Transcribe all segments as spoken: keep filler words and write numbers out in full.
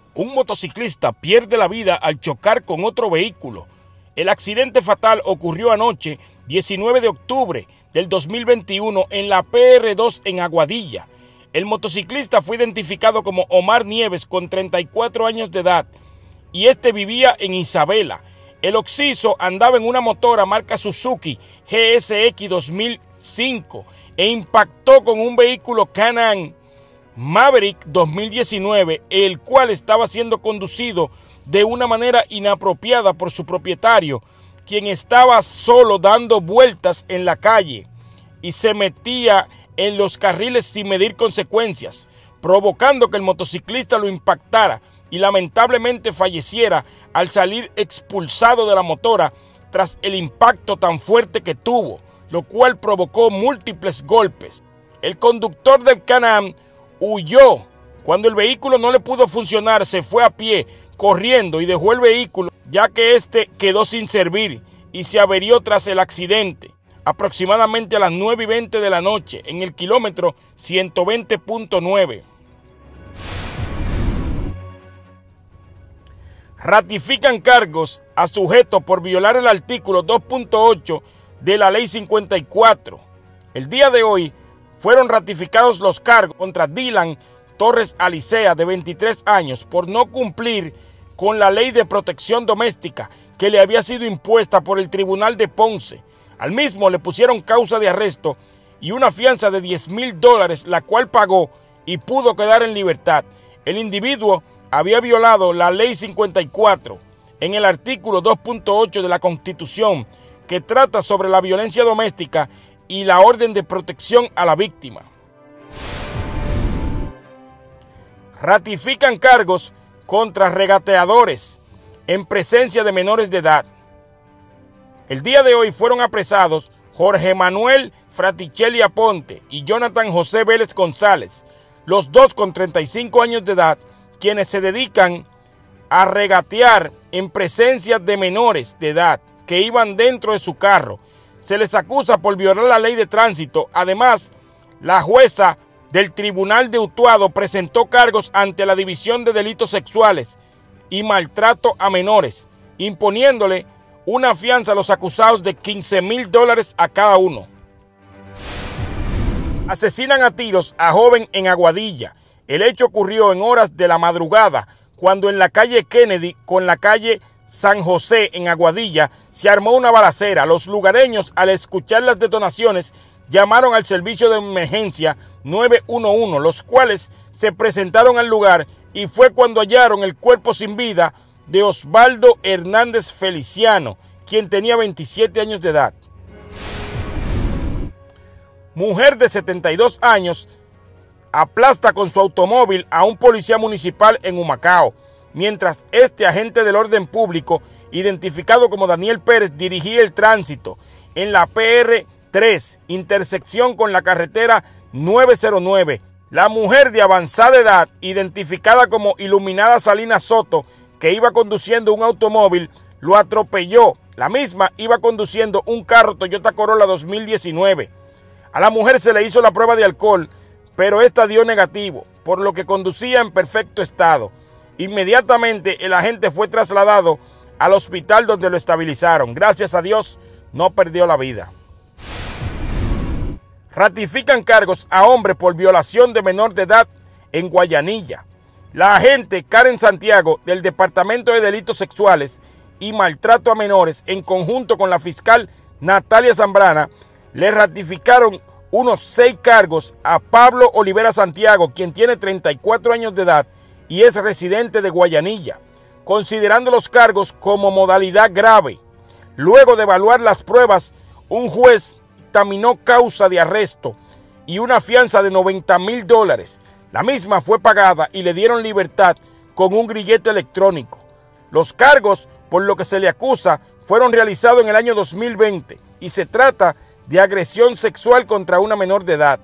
Un motociclista pierde la vida al chocar con otro vehículo. El accidente fatal ocurrió anoche, diecinueve de octubre del dos mil veintiuno, en la P R dos en Aguadilla. El motociclista fue identificado como Omar Nieves, con treinta y cuatro años de edad, y este vivía en Isabela. El occiso andaba en una motora marca Suzuki G S X dos mil cinco e impactó con un vehículo Can-Am Maverick dos mil diecinueve, el cual estaba siendo conducido de una manera inapropiada por su propietario, quien estaba solo dando vueltas en la calle y se metía en los carriles sin medir consecuencias, provocando que el motociclista lo impactara y lamentablemente falleciera al salir expulsado de la motora tras el impacto tan fuerte que tuvo, lo cual provocó múltiples golpes. El conductor del Can-Am huyó. Cuando el vehículo no le pudo funcionar, se fue a pie, corriendo, y dejó el vehículo, ya que este quedó sin servir y se averió tras el accidente, aproximadamente a las nueve y veinte de la noche, en el kilómetro ciento veinte punto nueve. Ratifican cargos a sujeto por violar el artículo dos punto ocho de la Ley cincuenta y cuatro. El día de hoy fueron ratificados los cargos contra Dylan Torres Alicea, de veintitrés años, por no cumplir con la ley de protección doméstica que le había sido impuesta por el Tribunal de Ponce. Al mismo le pusieron causa de arresto y una fianza de diez mil dólares, la cual pagó y pudo quedar en libertad. El individuo había violado la Ley cincuenta y cuatro en el artículo dos punto ocho de la Constitución, que trata sobre la violencia doméstica y la orden de protección a la víctima. Ratifican cargos contra regateadores en presencia de menores de edad. El día de hoy fueron apresados Jorge Manuel Fraticelli Aponte y Jonathan José Vélez González, los dos con treinta y cinco años de edad, quienes se dedican a regatear en presencia de menores de edad que iban dentro de su carro. Se les acusa por violar la ley de tránsito. Además, la jueza del Tribunal de Utuado presentó cargos ante la División de Delitos Sexuales y Maltrato a Menores, imponiéndole una fianza a los acusados de quince mil dólares a cada uno. Asesinan a tiros a joven en Aguadilla. El hecho ocurrió en horas de la madrugada, cuando en la calle Kennedy con la calle San José en Aguadilla se armó una balacera. Los lugareños, al escuchar las detonaciones, llamaron al servicio de emergencia nueve uno uno, los cuales se presentaron al lugar, y fue cuando hallaron el cuerpo sin vida de Osvaldo Hernández Feliciano, quien tenía veintisiete años de edad. Mujer de setenta y dos años aplasta con su automóvil a un policía municipal en Humacao, mientras este agente del orden público, identificado como Daniel Pérez, dirigía el tránsito en la P R tres, intersección con la carretera nueve cero nueve. La mujer de avanzada edad, identificada como Iluminada Salinas Soto, que iba conduciendo un automóvil, lo atropelló. La misma iba conduciendo un carro Toyota Corolla dos mil diecinueve. A la mujer se le hizo la prueba de alcohol, pero esta dio negativo, por lo que conducía en perfecto estado. Inmediatamente el agente fue trasladado al hospital, donde lo estabilizaron. Gracias a Dios no perdió la vida. Ratifican cargos a hombre por violación de menor de edad en Guayanilla. La agente Karen Santiago, del Departamento de Delitos Sexuales y Maltrato a Menores, en conjunto con la fiscal Natalia Zambrana, le ratificaron unos seis cargos a Pablo Olivera Santiago, quien tiene treinta y cuatro años de edad y es residente de Guayanilla, considerando los cargos como modalidad grave. Luego de evaluar las pruebas, un juez dictaminó causa de arresto y una fianza de noventa mil dólares. La misma fue pagada y le dieron libertad con un grillete electrónico. Los cargos por lo que se le acusa fueron realizados en el año dos mil veinte y se trata de agresión sexual contra una menor de edad.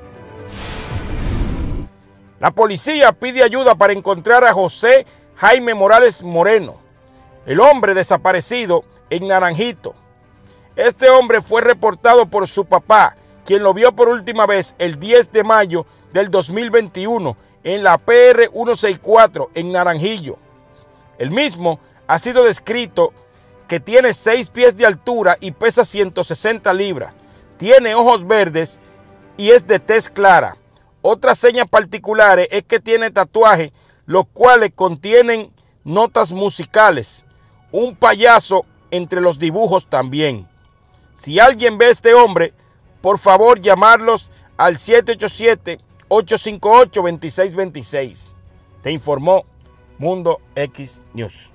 La policía pide ayuda para encontrar a José Jaime Morales Moreno, el hombre desaparecido en Naranjito. Este hombre fue reportado por su papá, quien lo vio por última vez el diez de mayo del dos mil veintiuno en la P R ciento sesenta y cuatro en Naranjillo. El mismo ha sido descrito que tiene seis pies de altura y pesa ciento sesenta libras. Tiene ojos verdes y es de tez clara. Otras señas particulares es que tiene tatuajes, los cuales contienen notas musicales. Un payaso entre los dibujos también. Si alguien ve a este hombre, por favor llamarlos al siete ocho siete, ocho cinco ocho, dos seis dos seis. Te informó Mundo X News.